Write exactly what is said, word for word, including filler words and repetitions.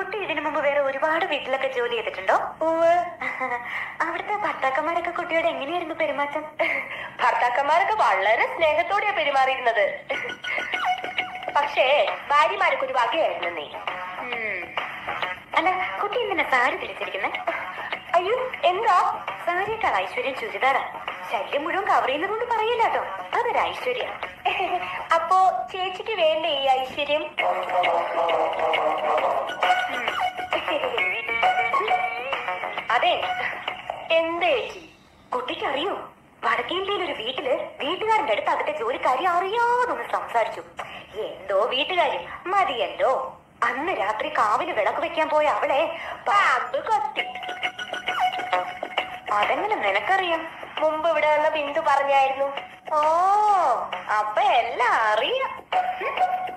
കുട്ടി ഇതിനു മുമ്പ് വേറെ ഒരുപാട് വീട്ടിലൊക്കെ ജോലി ചെയ്തിട്ടുണ്ടോ? അവിടുത്തെ ഭർത്താക്കന്മാരൊക്കെ കുട്ടിയോട് എങ്ങനെയായിരുന്നു പെരുമാറ്റം? ഭർത്താക്കന്മാരൊക്കെ വളരെ സ്നേഹത്തോടെയാ പെരുമാറിയിരുന്നത്. പക്ഷേ ഭാര്യമാരൊക്കെ ഒരു വകയായിരുന്നു നീ. അല്ല, കുട്ടി എന്തിനാ സാരി ധരിച്ചിരിക്കുന്നേ? അയ്യോ, എന്താ? സാരിയേക്കാൾ ഐശ്വര്യം ചുരിദാറാ. ശല്യം മുഴുവൻ കവർ ചെയ്യുന്നത് കൊണ്ട് പറയില്ല കേട്ടോ, അതൊരു ഐശ്വര്യ. അപ്പോ ചേച്ചിക്ക് വേണ്ടേ ഈ ഐശ്വര്യം? അതെ, എന്താ ചേച്ചി? കുട്ടിക്ക് അറിയോ, വടക്കേ ഇന്ത്യയിൽ ഒരു വീട്ടില് വീട്ടുകാരന്റെ അടുത്ത് അതിന്റെ ജോലിക്കാരി അറിയാതൊന്ന് സംസാരിച്ചു. എന്തോ വീട്ടുകാരി മതിയല്ലോ. അന്ന് രാത്രി കാവില് വിളക്ക് വെക്കാൻ പോയ അവളെ പാമ്പ് കൊത്തി. അതെങ്ങനെ നിനക്കറിയാം? മുമ്പ് ഇവിടെ വന്ന ബിന്ദു പറഞ്ഞായിരുന്നു. ഓ, അപ്പൊ എല്ലാം അറിയാം.